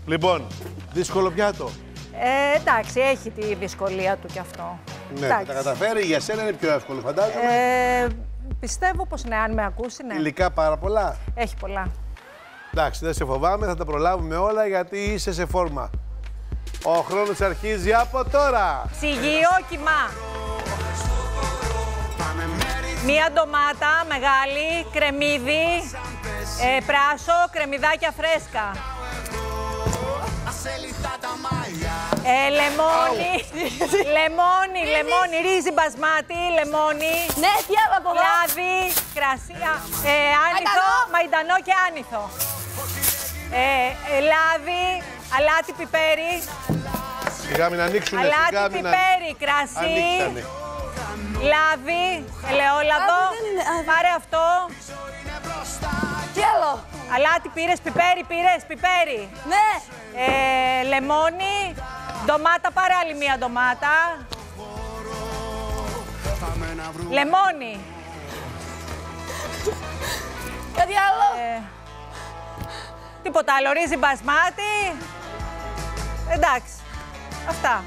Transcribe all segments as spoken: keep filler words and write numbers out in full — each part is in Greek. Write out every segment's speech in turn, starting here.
Λοιπόν, δύσκολο πιάτο. Ε, εντάξει, έχει τη δυσκολία του κι αυτό. Ναι, θα τα καταφέρει. Για σένα είναι πιο εύκολο, φαντάζομαι. Ε, πιστεύω πως ναι, αν με ακούσει, ναι. Υλικά πάρα πολλά. Έχει πολλά. Εντάξει, δεν σε φοβάμαι, θα τα προλάβουμε όλα γιατί είσαι σε φόρμα. Ο χρόνος αρχίζει από τώρα. Ψυγείο, κιμά. Μία ντομάτα μεγάλη, κρεμμύδι, ε, πράσο, κρεμμυδάκια φρέσκα. Ε, λεμόνι, λεμόνι, λεμόνι, ρύζι μπασμάτι, λεμόνι. Ναι, τι άλλο από εδώ. Λάδι, κρασί, ε, άνηθο, μαϊντανό και άνηθο. Ε, ε, λάδι, αλάτι, πιπέρι. Σιγά μην ανοίξουνε, αλάτι, σιγά μην πιπέρι, κρασί, ανοίξανε. λάδι, ελαιόλαδο. Πάρε αυτό. Τι άλλο. Αλάτι πήρες, πιπέρι πήρες, πιπέρι. Ναι. Ε, λεμόνι, ντομάτα, πάρε άλλη μία ντομάτα. Λεμόνι. Κάτι άλλο. Ε, τίποτα άλλο, ρύζι μπασμάτι. Εντάξει, αυτά.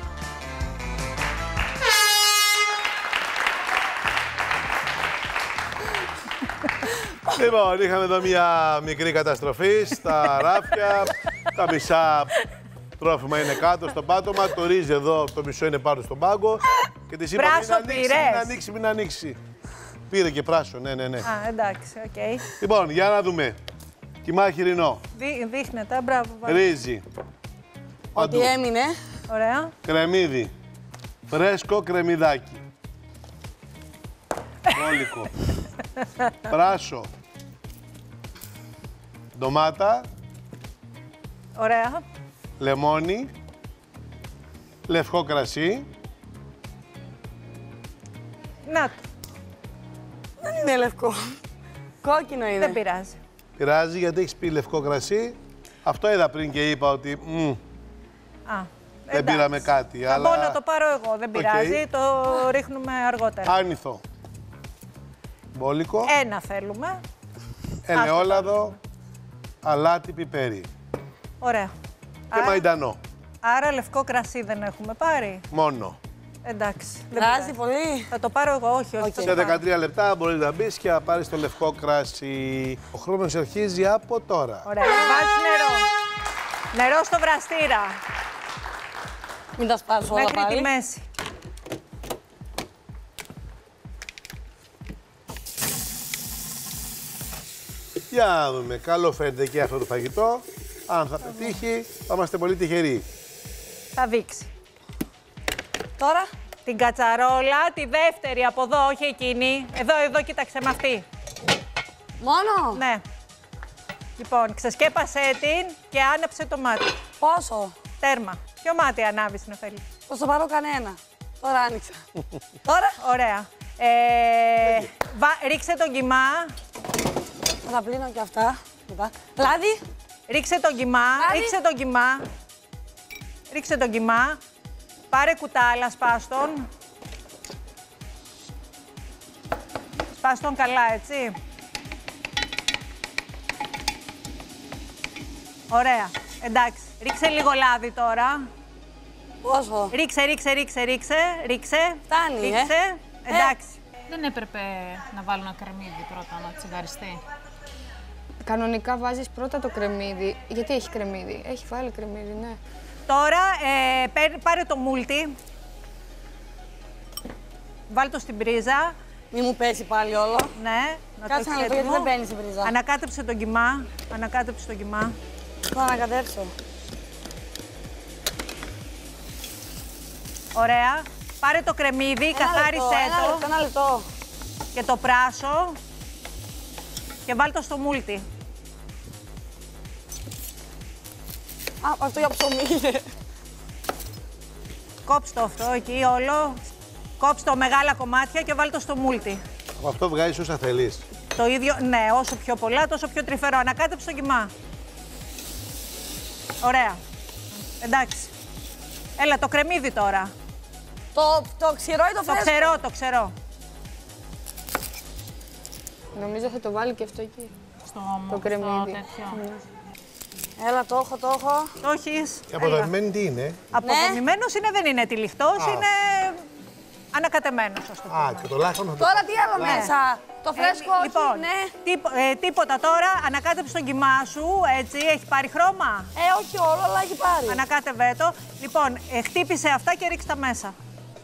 Λοιπόν, είχαμε εδώ μια μικρή καταστροφή στα ράφια. Τα μισά τρόφιμα είναι κάτω στο πάτωμα. Το ρύζι εδώ, το μισό είναι πάνω στον πάγκο. Και της είπα μην ανοίξει, μην ανοίξει, μην ανοίξει. Πήρε και πράσο, ναι, ναι, ναι. Α, εντάξει, οκ. Okay. Λοιπόν, για να δούμε. Κιμά χοιρινό. Δεί, δείχνετε, μπράβο. Ρύζι. Ό,τι έμεινε. Ωραία. Κρεμμύδι. Φρέσκο κρεμμυδάκι. Μπόλικο. Πράσο. Ντομάτα. Ωραία. Λεμόνι. Λευκό κρασί. Να το. Δεν είναι λευκό. Κόκκινο είναι. Δεν πειράζει. Πειράζει γιατί έχεις πει λευκό κρασί. Αυτό είδα πριν και είπα ότι μ, Α, δεν πήραμε κάτι. Θα αλλά... μπορώ να το πάρω εγώ, δεν πειράζει. Okay. Το ρίχνουμε αργότερα. Άνηθο. Μπόλικο. Ένα θέλουμε. Ελαιόλαδο. Αλάτι, πιπέρι. Ωραία. Και άρα... μαϊντανό. Άρα λευκό κρασί δεν έχουμε πάρει. Μόνο. Εντάξει. Κράζει πολύ. Θα το πάρω εγώ, όχι, όχι. Okay. Σε δεκατρία λεπτά μπορείς να μπεις και να πάρεις το λευκό κράσι. Ο χρόνος αρχίζει από τώρα. Ωραία. Βάζεις νερό. Νερό στο βραστήρα. Μην τα σπάσω όλα μέχρι πάλι. τη μέση. Για να δούμε. Καλό φαίνεται και αυτό το φαγητό. Αν θα πετύχει, θα είμαστε πολύ τυχεροί. Θα δείξει. Τώρα. Την κατσαρόλα, τη δεύτερη από εδώ, όχι εκείνη. Εδώ, εδώ, κοίταξε με αυτή. Μόνο. Ναι. Λοιπόν, ξεσκέπασέ την και άναψε το μάτι. Πόσο. Τέρμα. Ποιο μάτι ανάβεις, Νεφέλη? Θα στο πάρω κανένα. Τώρα άνοιξα. Τώρα. Ωραία. Ε, βα, ρίξε τον κιμά. Θα τα πλύνω και αυτά. Λάδι. Ρίξε τον κιμά. Λάδι. Ρίξε τον κιμά. Ρίξε τον κιμά. Πάρε κουτάλα, σπάστον. Σπάστον καλά, έτσι. Ωραία. Εντάξει. Ρίξε λίγο λάδι τώρα. Πόσο. Ρίξε, ρίξε, ρίξε, ρίξε. Ρίξε. Φτάνει, ρίξε. ε. Εντάξει. Δεν έπρεπε να βάλω ένα κρεμμύδι πρώτα να τσιγαριστεί. Κανονικά βάζεις πρώτα το κρεμμύδι. Γιατί έχει κρεμμύδι? Έχει βάλει κρεμμύδι, ναι. Τώρα ε, πάρε το μούλτι. Βάλ' το στην πρίζα. Μη μου πέσει πάλι όλο. Ναι. Να Κάτσε το να το γιατί δεν μπαίνει στην πρίζα. Ανακάτεψε τον κιμά. Ανακάτεψε τον κιμά. Το ανακατέψω. Ωραία. Πάρε το κρεμμύδι, καθάρισέ ένα το. Λεπτό, ένα λεπτό. Και το πράσο. Και βάλ' το στο μούλτι. Α, αυτό για ψωμί είναι. Κόψ' το αυτό εκεί όλο. Κόψ' το μεγάλα κομμάτια και βάλ' το στο μούλτι. Από αυτό βγάζεις όσα θέλεις. Το ίδιο, ναι, όσο πιο πολλά, τόσο πιο τρυφερό. Ανακάτεψε το κιμά. Ωραία. Εντάξει. Έλα, το κρεμμύδι τώρα. Το, το ξηρό ή το Το φρέσκο? ξερό, το ξερό. Νομίζω θα το βάλει και αυτό εκεί. Στο Το κρεμμύδι. τέτοιο. Ναι. Έλα, το έχω, το έχω. Το έχεις. Η αποδομημένη τι είναι? Αποδομημένος είναι, δεν είναι τυλιχτός, Α. είναι ανακατεμένος, ας το πούμε. Α, και το λάχανο. Τώρα τι άλλο μέσα. Το φρέσκο, όχι, λοιπόν, ναι. τύπο- ε, τίποτα τώρα, ανακάτεψε τον κιμά σου, έτσι, έχει πάρει χρώμα. Ε, όχι όλο, αλλά έχει πάρει. Ανακάτευε το. Λοιπόν, ε, χτύπησε αυτά και ρίξε τα μέσα.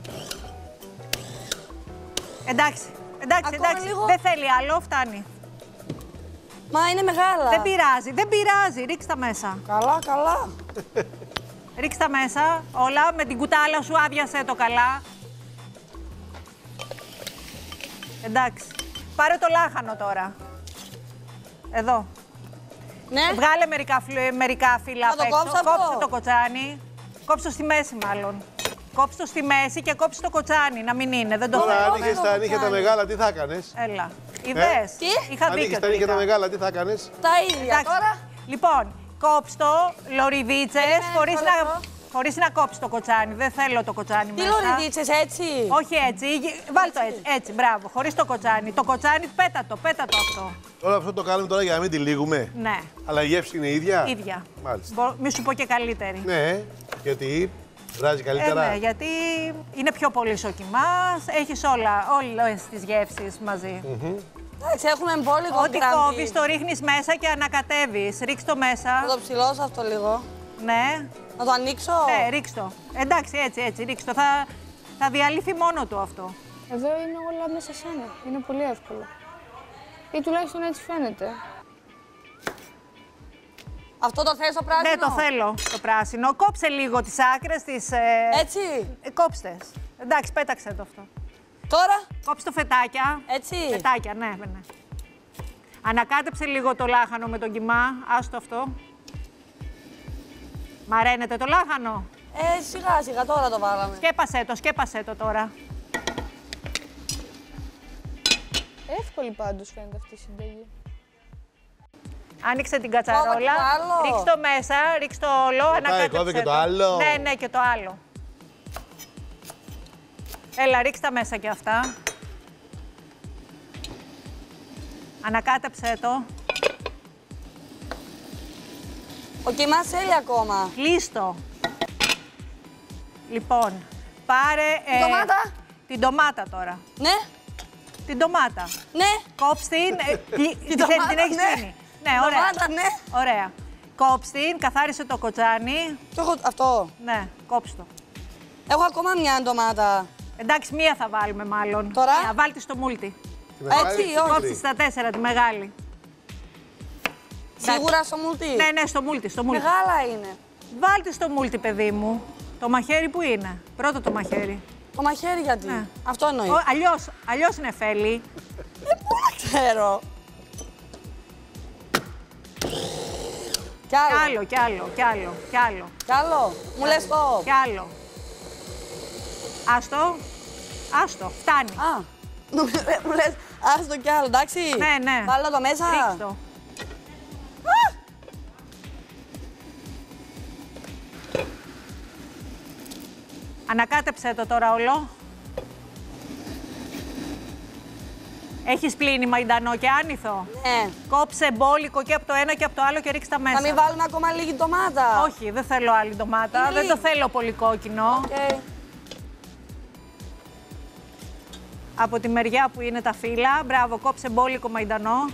Εντάξει, εντάξει, Ακόμα εντάξει. λίγο. Δεν θέλει άλλο, φτάνει. Μα είναι μεγάλα. Δεν πειράζει, δεν πειράζει, ρίξε τα μέσα. Καλά, καλά. Ρίξε τα μέσα, όλα, με την κουτάλα σου άδειασε το καλά. Εντάξει. Πάρε το λάχανο τώρα. Εδώ. Ναι. Βγάλε μερικά, φλ- μερικά φύλλα Να απ' το έξω. κόψω αυτό? Κόψε το κοτσάνι. Κόψε το στη μέση μάλλον. Κόψε το στη μέση και κόψε το κοτσάνι, να μην είναι, δεν το Τώρα, θέλω. αν είχες τα νύχια τα μεγάλα, τι θα έκανες? Έλα. Είδες. Τι? Είχα Αν δίκιο είχες τα νύχια τα τελικά. μεγάλα, τι θα έκανες? Τα ίδια. Εντάξει. Τώρα. Λοιπόν, κόψ το, λωριδίτσες, Περίμενε, χωρίς μισό να, λεπτό. χωρίς να κόψεις το κοτσάνι. Δεν θέλω το κοτσάνι Τι μέσα. λωριδίτσες, έτσι. Όχι έτσι, γε- βάλ το έτσι, έτσι, μπράβο, χωρίς το κοτσάνι. Το κοτσάνι, πέτα το, πέτα το αυτό. Τώρα αυτό το κάνουμε τώρα για να μην τη λύγουμε. Ναι, Αλλά η γεύση είναι η ίδια. ίδια. Μάλιστα. Μπο- Μη σου πω και καλύτερη. Ναι, γιατί βράζει Ε, καλύτερα. ναι, γιατί είναι πιο πολύ ο κιμάς, έχεις όλα, όλες τις γεύσεις μαζί. Εντάξει, έχουμε εμπόλικο Ό,τι γκράντι. κόβεις το ρίχνεις μέσα και ανακατεύεις. Ρίξ το μέσα. Θα το ψηλώσω αυτό λίγο. Ναι, Να το ανοίξω. ναι, ρίξ το. Εντάξει, έτσι, έτσι, ρίξ το. Θα, θα διαλύθει μόνο του αυτό. Εδώ είναι όλα μέσα σένα. Είναι πολύ εύκολο. Ή τουλάχιστον έτσι φαίνεται. Αυτό το θες το πράσινο. Ναι, το θέλω το πράσινο. Κόψε λίγο τις άκρες, τις... ε, Έτσι. ε, κόψτε. Εντάξει, πέταξε το αυτό. Τώρα. Κόψε το φετάκια. Έτσι. Φετάκια, ναι, ναι. ναι. Ανακάτεψε λίγο το λάχανο με τον κιμά. Άστο αυτό. Μαραίνεται το λάχανο. Ε, σιγά σιγά τώρα το βάλαμε. Σκέπασέ το, σκέπασέ το τώρα. Εύκολη πάντως φαίνεται αυτή η συνταγή. Άνοιξε την Κόβω και κατσαρόλα. το άλλο. Ρίξ το μέσα, ρίξ το όλο. Ανακάτεψε κόβε και το το. άλλο. Ναι, ναι, και το άλλο. Έλα, ρίξ τα μέσα και αυτά. Ανακάτεψε το. Ο κιμάς θέλει ακόμα. Κλείστο. Λοιπόν, πάρε... Η ντομάτα. Την ντομάτα τώρα. Ναι. Την ντομάτα. Ναι. Κόψ την. ε, πλη- την, ντομάτα, την έχεις ναι. πλύνει. Ναι, ωραία. Ντομάτα, ναι. Ωραία. Κόψ την, καθάρισε το κοτσάνι. Το έχω αυτό. Ναι, κόψ το. Έχω ακόμα μια ντομάτα. Εντάξει, μία θα βάλουμε μάλλον. Τώρα? Μία, βάλ' τη στο μούλτι. Τη μεγάλη, Έτσι, τη όχι. μικρή. Κόψει στα τέσσερα τη μεγάλη. Σίγουρα στο μουλτί. Ναι, ναι, στο μούλτι, στο μούλτι. Μεγάλα είναι. Βάλ' τη στο μούλτι, παιδί μου. Το μαχαίρι που είναι. Πρώτο το μαχαίρι. Το μαχαίρι γιατί. Ναι. Αυτό εννοεί. Ο, αλλιώς, αλλιώς είναι φέλη. Ξέρω. Κι άλλο. Κι άλλο, κι άλλο, κι άλλο, κι άλλο. Κι άλλο. Μου λες το. Κι άλλο. Άστο. Άστο. Φτάνει. Α. Μου λες, άστο κι άλλο, εντάξει. Ναι, ναι. Βάλω το μέσα. Ρίξ το. Ανακάτεψε το τώρα όλο. Έχεις πλύνει μαϊντανό και άνηθο. Ναι. Κόψε μπόλικο και από το ένα και από το άλλο και ρίξ τα μέσα. Θα μην βάλουμε ακόμα λίγη ντομάτα. Όχι, δεν θέλω άλλη ντομάτα. Είναι Δεν το λίγη. θέλω πολύ κόκκινο. Okay. Από τη μεριά που είναι τα φύλλα. Μπράβο, κόψε μπόλικο μαϊντανό.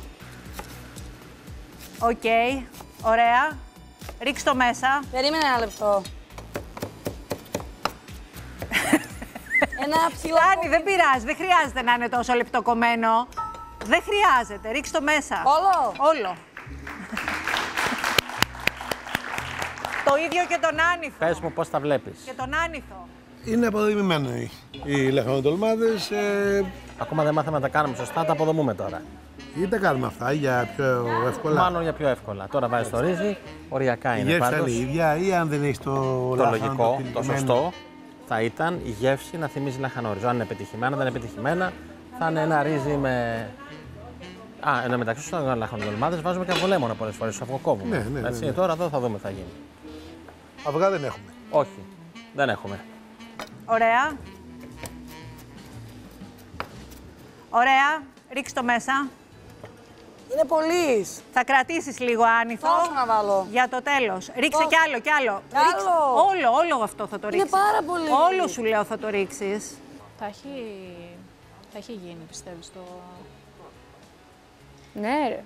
Οκ. Ωραία. Ρίξ το μέσα. Περίμενε ένα λεπτό. Ένα ψηλό. Φτάνει, δεν πειράζει. Δεν χρειάζεται να είναι τόσο λεπτοκομμένο. Δεν χρειάζεται. Ρίξ το μέσα. Όλο. Όλο. Το ίδιο και τον άνηθο. Πες μου πώς τα βλέπεις. Και τον άνηθο. Είναι αποδομημένοι οι λαχανοτολμάδες. Ε, Ακόμα δεν μάθαμε να τα κάνουμε σωστά, τα αποδομούμε τώρα. ή τα κάνουμε αυτά για πιο εύκολα. Μάλλον για πιο εύκολα. Τώρα βάζεις το ρύζι, οριακά Η είναι γεύση θα πάντως. είναι η ίδια ή αν δεν έχει το Το λάχανο, λογικό, το τυλιγμένο. σωστό θα ήταν η γεύση να θυμίζει λαχανόριζο. Αν είναι πετυχημένα, αν δεν είναι πετυχημένα, θα είναι ένα ρύζι με. Α, εν τω μεταξύ στους λαχανοτολμάδες βάζουμε και αυγολέμονα πολλές φορές, τους αυγοκόβουμε. Ναι, ναι, ναι, Έτσι, ναι. τώρα εδώ θα δούμε τι θα γίνει. Αυγά δεν έχουμε. Όχι, δεν έχουμε. Ωραία. Ωραία. Ρίξ το μέσα. Είναι πολύς. Θα κρατήσεις λίγο άνηθο. Πόσο να βάλω? Για το τέλος. Ρίξε Πόσο? κι άλλο, κι άλλο. Κι άλλο? Ρίξε. Όλο, όλο αυτό θα το Είναι ρίξεις. πάρα πολύ. Όλο σου λέω θα το ρίξεις. Θα έχει, θα έχει γίνει, πιστεύεις, το... Ναι, ρε.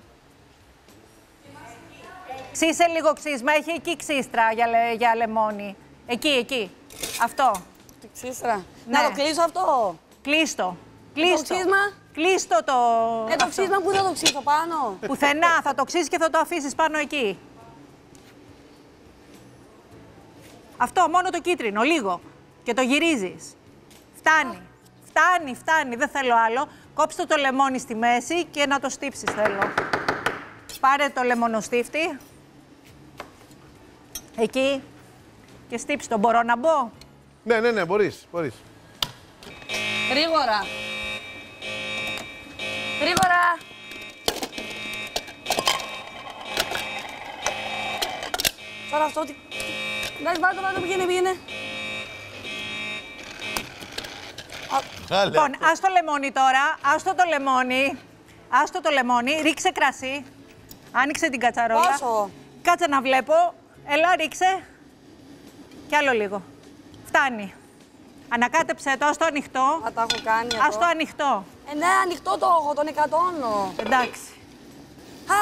Ξύσε λίγο ξύσμα, έχει εκεί ξύστρα για, λε, για λεμόνι. Εκεί, εκεί. Αυτό. Τι ξύστρα. Ναι. Να το κλείσω αυτό. Κλείστο. Κλείστο. ξύσμα? Κλείστο το... Ε, το ξύσμα που θα το ξύσω πάνω. Πουθενά, θα το ξύσεις και θα το αφήσεις πάνω εκεί. Αυτό, μόνο το κίτρινο, λίγο. Και το γυρίζεις. Φτάνει. Φτάνει, φτάνει, δεν θέλω άλλο. Κόψτε το λεμόνι στη μέση και να το στύψεις θέλω. Πάρε το λεμονοστίφτη. Εκεί. Και στύψτε το. Μπορώ να μπω? Ναι, ναι, ναι, μπορείς, μπορείς. Γρήγορα. Γρήγορα. Τώρα αυτό τι... Εντάξει, βάλτε, βάλτε, πήγαινε, πήγαινε. Λοιπόν, ας το λεμόνι τώρα. Άστο το λεμόνι. Άστο το λεμόνι. Ρίξε κρασί. Άνοιξε την κατσαρόλα. Πόσο? Κάτσε να βλέπω. Έλα, ρίξε. Κι άλλο λίγο. Φτάνει. Ανακάτεψε το, άστο ανοιχτό. Α, τα έχω κάνει εδώ. Άστο ανοιχτό. Ε, ναι, ανοιχτό το έχω, τον εκατώνω. Εντάξει. Α!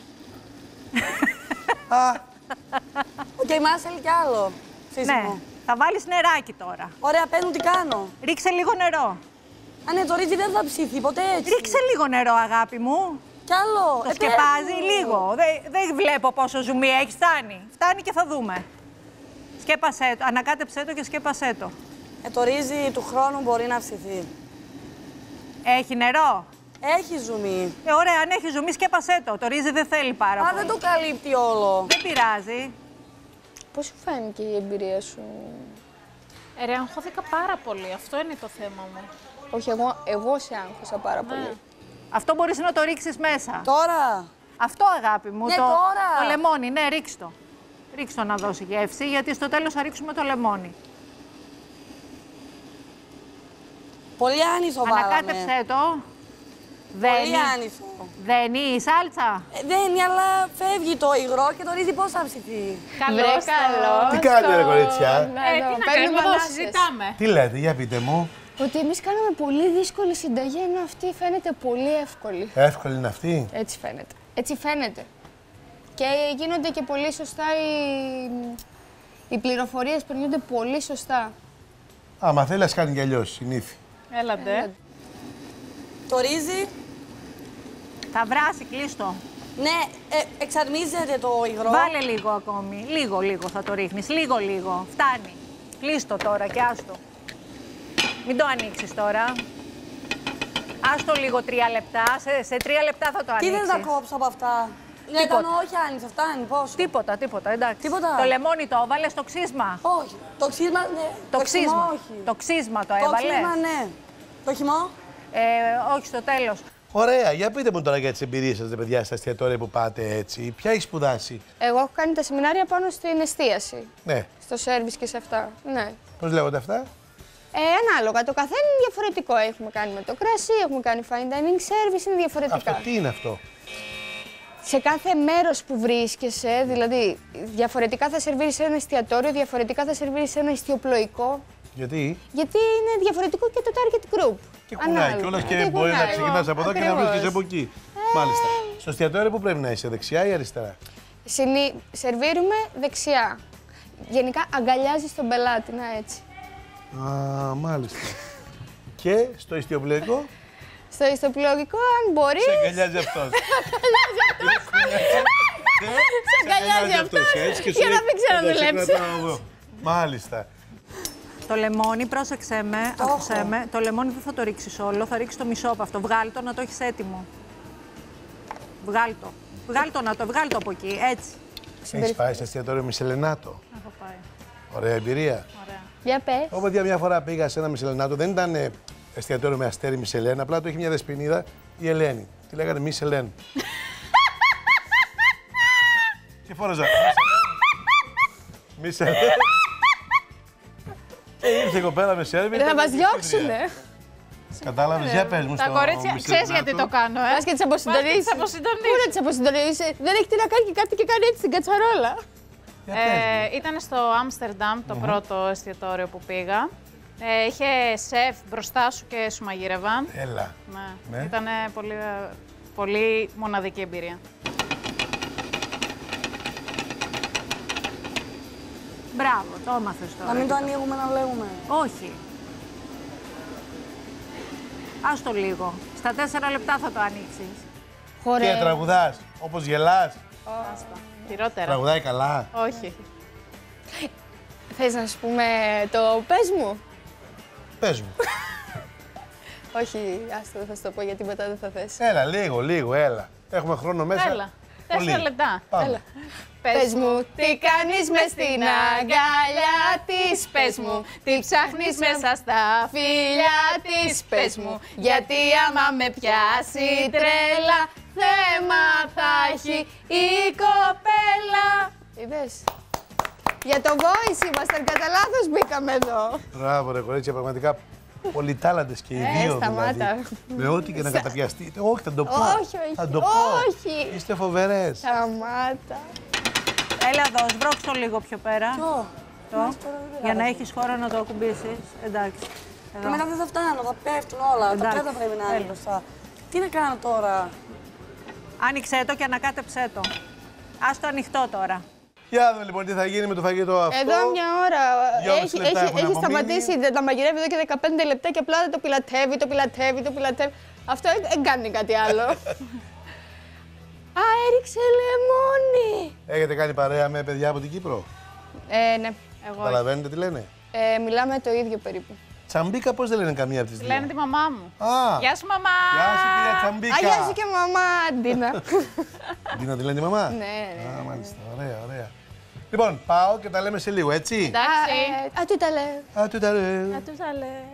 Α! Οκ, μας θέλει κι άλλο. Ναι. Σύσιμο. Θα βάλεις νεράκι τώρα. Ωραία, πες μου τι κάνω. Ρίξε λίγο νερό. Α, ναι, το ρύζι δεν θα ψηθεί ποτέ έτσι. Ρίξε λίγο νερό, αγάπη μου. Κι άλλο. Το Ε, σκεπάζει πες μου. λίγο. Δεν, δεν βλέπω πόσο ζουμί έχει. Φτάνει. Φτάνει και θα δούμε. Σκέπασέ το. Ανακάτεψέ το και σκέπασέ το. Ε, το ρύζι του χρόνου μπορεί να ψηθεί. Έχει νερό. Έχει ζουμί. Ε, ωραία, αν έχει ζουμί, σκέπασέ το. Το ρύζι δεν θέλει πάρα Α, πολύ. δεν το καλύπτει όλο. Δεν πειράζει. Πώς σου φάνηκε η εμπειρία σου? Ε, ρε, αγχώθηκα πάρα πολύ. Αυτό είναι το θέμα μου. Όχι, εγώ, εγώ σε άγχωσα πάρα πολύ. Αυτό μπορείς να το ρίξεις μέσα. Τώρα. Αυτό, αγάπη μου. Ναι, το, τώρα. το λεμόνι, ναι, ρίξ' το. Ρίξ' το να δώσει γεύση, γιατί στο τέλος θα ρίξουμε το λεμόνι. Πολύ άνισο βάλαμε. Ανακάτεψέ το. Πολύ Δένει. άνισο. Δένει η σάλτσα. Ε, δεν είναι, αλλά φεύγει το υγρό και το ρύζι πώς θα ψηθεί. Καλώς Βρε, το- καλώς Τι κάνετε, ρε το- κορίτσια? Ναι, Ε, εδώ, τι να παίρνουμε κάνουμε, εδώ ανάσες. συζητάμε. Τι λέτε, για πείτε μου. Ότι εμείς κάναμε πολύ δύσκολη συνταγή, ενώ αυτή φαίνεται πολύ εύκολη. Εύκολη είναι αυτή. Έτσι φαίνεται. Έτσι φαίνεται. Και γίνονται και πολύ σωστά οι, οι πληροφορίες περνούνται πολύ σωστά. Άμα θέλει, ας κάνει κι αλλιώς, συνήθι. Έλαντε. Το ρύζι, Θα βράσει, κλείστο. ναι, ε, εξαρμίζεται το υγρό. Βάλε λίγο ακόμη. Λίγο, λίγο θα το ρίχνεις. Λίγο, λίγο. Φτάνει. Κλείστο τώρα και άστο. Μην το ανοίξεις τώρα. Άστο λίγο τρία λεπτά. Σε, σε τρία λεπτά θα το Τι ανοίξεις. δεν θα κόψω από αυτά. Ναι, Τίποτα. κάνω, όχι άνισο, φτάνει, πόσο. Τίποτα, τίποτα, εντάξει. Τίποτα. Το λεμόνι το έβαλε στο ξύσμα. Όχι. Το ξύσμα, ναι. Το, ξύσμα. χυμό, όχι. Το ξύσμα το Το έβαλε. ξύσμα, ναι. Το χυμό. Ε, όχι, στο τέλος. Ωραία, για πείτε μου τώρα για τις εμπειρίες σας, ρε παιδιά, στα εστιατόρια που πάτε έτσι. Ποια έχει σπουδάσει? Εγώ έχω κάνει τα σεμινάρια πάνω στην εστίαση, Ναι. στο σέρβις και σε αυτά. Ναι. Πώς λέγονται αυτά? Ε, ανάλογα, το καθένα είναι διαφορετικό. Έχουμε κάνει με το κρασί, έχουμε κάνει fine dining service, είναι διαφορετικά. Αυτό τι είναι αυτό? Σε κάθε μέρος που βρίσκεσαι, δηλαδή διαφορετικά θα σερβίρεις σε ένα εστιατόριο, διαφορετικά θα σερβίρεις σε ένα εστιοπλοϊκό, Γιατί? γιατί είναι διαφορετικό και το target group. Και κουνάει κιόλας και μπορεί να κουνάει. ξεκινάς από εδώ και να Ακριβώς. βρίσκεσαι από εκεί. Μάλιστα. Στο εστιατόριο που πρέπει να είσαι, δεξιά ή αριστερά? Συνή... Σερβίρουμε δεξιά. Γενικά αγκαλιάζεις τον πελάτη, να έτσι. Α, μάλιστα. Και στο ιστιοπλοϊκό Στο ιστοπλοϊκό, αν μπορείς, σε αγκαλιάζει αυτός. σε αγκαλιάζει αυτός, έτσι, και για σου να λέει, μην ξαναδουλέψει. «Θα σε κρατάω εγώ». Μάλιστα. Το λεμόνι, πρόσεξε με, άκουσέ με. Το λεμόνι δεν θα το ρίξεις όλο, θα ρίξεις το μισό από αυτό. Βγάλ' το να το έχεις έτοιμο. Βγάλ' το. Βγάλ' το να το, βγάλ' το από εκεί, έτσι. Έχεις πάει σε εστιατόριο Μισελενάτο? Έχω πάει. Ωραία εμπειρία. Ωραία. Για πες. Εγώ, παιδιά, μια φορά πήγα σε ένα Μισελενάτο. Δεν ήταν ε, εστιατόριο με αστέρι Μισελέν, απλά το είχε μια δεσποινίδα η Ελένη. Τη λέγανε Μισελέν. Και φόραζα. Μισελέν. Και ήρθε η κοπέλα με σέρβι. Δεν θα ήταν μας και διώξουνε. Κατάλαβες, για πες μου Τα στο κορίτσια, ξέρεις γιατί το κάνω, ε. Πας και τις αποσυντονίσεις. Πας και τις αποσυντονίσεις. Πού να τις αποσυντονίσεις. Δεν έχει τι να κάνει και κάτι και κάνει έτσι την κατσαρόλα. Για πες μου. Ε, ήταν στο Άμστερνταμ το πρώτο εστιατόριο που πήγα. Ε, είχε σεφ μπροστά σου και σου μαγείρευαν. Έλα. Ναι. Ναι. Ήταν πολύ, πολύ μοναδική εμπειρία. Μπράβο, το έμαθες τώρα. Να μην το ανοίγουμε να λέγουμε. Όχι. Άστο λίγο. Στα τέσσερα λεπτά θα το ανοίξεις. Και Χορεύει. τραγουδάς, όπως γελάς. Άστα. Χειρότερα. Τραγουδάει καλά. Όχι. Θες να σου πούμε το πες μου. Πες μου. Όχι, άστο, δεν θα σου το πω γιατί μετά δεν θα θες. Έλα, λίγο, λίγο, έλα. Έχουμε χρόνο μέσα. Έλα. Πολύ. Τέσσερα λεπτά. Πάμε. Έλα. Πες μου, τι κάνεις μες στην αγκαλιά της, πες μου, τι ψάχνεις μέσα στα φιλιά της, πες μου, γιατί άμα με πιάσει τρέλα, θέμα θα έχει η κοπέλα. Είδες, για το voice ήμασταν, κατά λάθος μπήκαμε εδώ. Μπράβο, ρε κορίτσια, πραγματικά πολυτάλαντες και οι Ε, δύο σταμάτα. δηλαδή. Με ό,τι και να καταπιαστείτε. Όχι, θα το πω. Όχι, όχι, Θα το πω. όχι. Είστε φοβερές. Σταμάτα. Έλα εδώ, σβρώξ' το λίγο πιο πέρα. Ποιο? Το. Για να έχεις χώρο να το ακουμπήσεις. Εντάξει. Και Εδώ. μετά δεν θα φτάνω, θα πέφτουν όλα. Τα Εντάξει. πέτα πρέπει να είναι Έλα. μπροστά. Τι να κάνω τώρα. Άνοιξέ το και ανακάτεψέ το. Ας το ανοιχτό τώρα. Για δούμε λοιπόν τι θα γίνει με το φαγητό αυτό. Εδώ μια ώρα. Δυόμιση Έχει, λεπτά έχει, έχουν έχει απομείνει. σταματήσει, δεν τα μαγειρεύει εδώ και δεκαπέντε λεπτά και απλά το πιλατεύει, το πιλατεύει, το πιλατεύει. Αυτό δεν κάνει κάτι άλλο. Α, έριξε λεμόνι. Έχετε κάνει παρέα με παιδιά από την Κύπρο. Ε, ναι. Εγώ. Καταλαβαίνετε τι λένε. Ε, μιλάμε το ίδιο περίπου. Τσαμπίκα, πώς δεν λένε καμία από τις δύο. Λένε τη μαμά μου. Α, Γεια σου, μαμά! γεια σου κυρία Τσαμπίκα. Α, γεια σου και μαμά, Αντίνα. Ντίνα τη λένε τη μαμά. Ναι, ναι. Α, μάλιστα, ωραία, ωραία. Λοιπόν, πάω και τα λέμε σε λίγο, έτσι. Εντάξει. Ε, Α, τι τα λέει. Α, του τα ρε. Να τους τα λέει.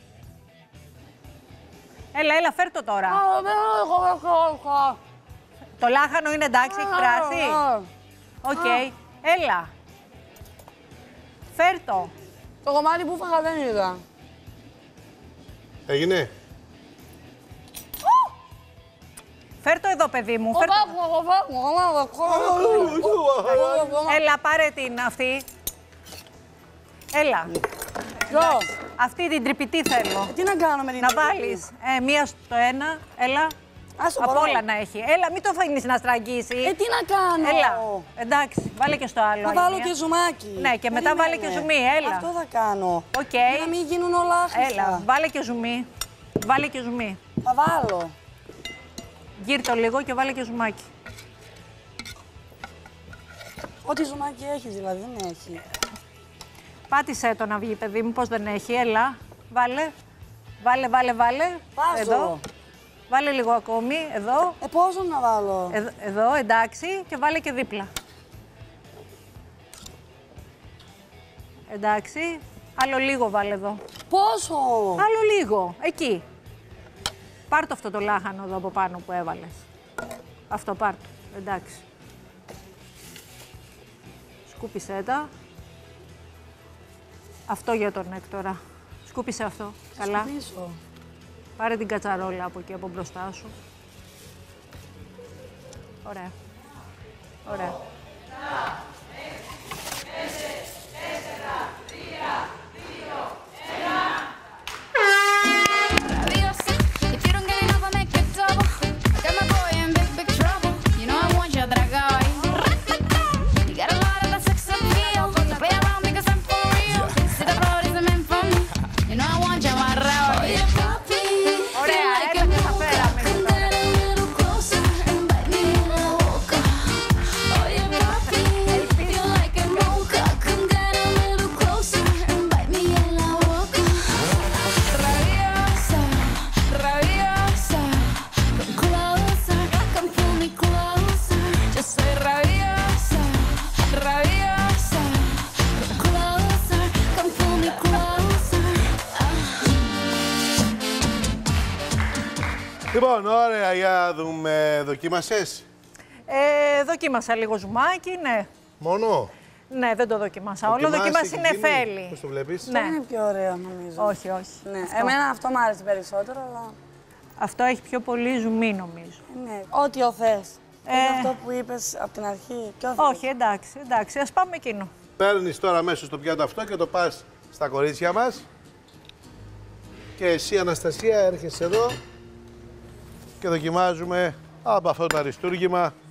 Έλα, έλα, φέρ' το τώρα. Α, δεν έχω, έχω, έχω. Το λάχανο είναι εντάξει, έχει πράσει. Α, Οκ. Έλα. Φέρ' το. Το κομμάτι που φάγα δεν είδα. Έγινε. Φέρ' το εδώ, παιδί μου. Φέρ' το. Έλα, πάρε την αυτή. Έλα. Ποιο? Αυτή την τρυπητή θέλω. Τι να κάνω με την Να βάλεις ε, μία στο ένα. Έλα. Άσο, Από μπορώ. όλα να έχει. Έλα, μην το αφήνεις να στραγγίσει. Ε, τι να κάνω. Έλα. Εντάξει, βάλε και στο άλλο. Θα βάλω Αγγελία. και ζουμάκι. Ναι, και μετά βάλε και ζουμί, έλα. Αυτό θα κάνω. Οκ. Για να μην γίνουν όλα άχρηστα. Έλα, βάλε και ζουμί. Βάλε και ζουμί. Θα βάλω. Γύρ' το λίγο και βάλε και ζουμάκι. Ό,τι ζουμάκι έχει δηλαδή, δεν έχει. Πάτησέ το να βγει, παιδί μου, πώς δεν έχει. Έλα, βάλε. Βάλε, βάλε, βάλε. Βάζω. Εδώ. Βάλε λίγο ακόμη, εδώ. Ε, πόσο να βάλω. Εδώ, εδώ, εντάξει. Και βάλε και δίπλα. Εντάξει. Άλλο λίγο βάλε εδώ. Πόσο. Άλλο λίγο. Εκεί. Πάρ' το αυτό το λάχανο εδώ από πάνω που έβαλες. Αυτό πάρ' το. Εντάξει. Σκούπισέ τα. Αυτό για τον Έκτορα. Σκούπισε αυτό. Καλά. Πίσω. Πάρε την κατσαρόλα από εκεί, από μπροστά σου. Ωραία. Ωραία. Rabiosa, if you don't get enough, I make it double. I got my boy in big, big trouble. You know I want you, dragao. You got a lot of that sex appeal. You play around because I'm for real. See the road isn't meant for me. You know I want you, amarrao. Ωραία, έλα και τα φέραμε. Rabiosa, rabiosa, come closer, come pull me closer. Just say rabiosa, rabiosa, come closer, come pull me closer. Λοιπόν, ωραία, για να δούμε. Δοκίμασες. Ε, δοκίμασα λίγο ζουμάκι, ναι. Μόνο. Ναι, δεν το δοκιμάσα όλο. Δοκιμάσει νεφέλη. Πώς το βλέπεις? Ναι. Είναι πιο ωραίο νομίζω. Όχι, όχι. Ναι. Αυτό. Εμένα αυτό μου άρεσε περισσότερο, αλλά. Αυτό έχει πιο πολύ ζουμί, νομίζω. Ναι. Ό,τι ο θες. Ε... αυτό που είπες από την αρχή. Ποιο θες? Όχι, εντάξει, εντάξει. Ας πάμε εκείνο. Παίρνεις τώρα αμέσως στο πιάτο αυτό και το πας στα κορίτσια μας. Και εσύ, Αναστασία, έρχεσαι εδώ και δοκιμάζουμε από αυτό το αριστούργημα